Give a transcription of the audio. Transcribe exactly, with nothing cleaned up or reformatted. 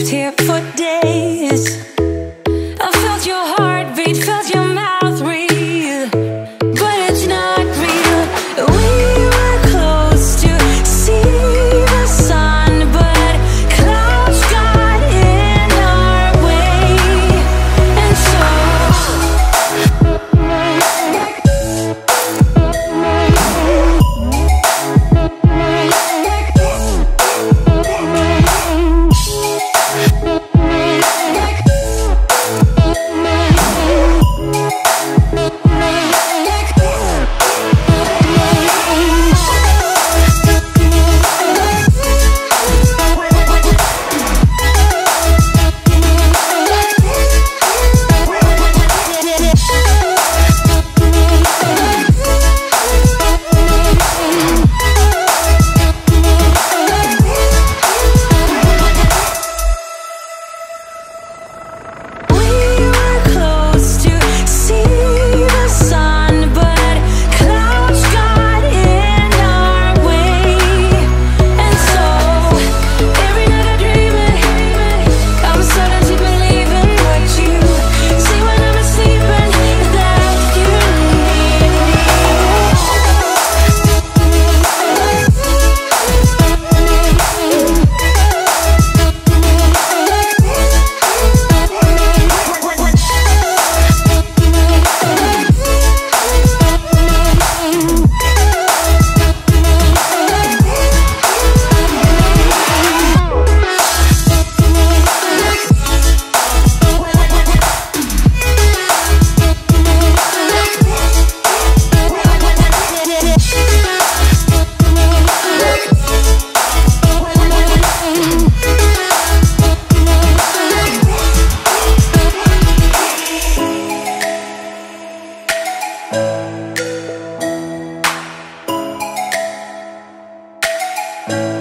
lived here for days. I felt your heartbeat, felt your mouth breathe, but it's not real. We were close to see the sun, but clouds got in our way, and so you.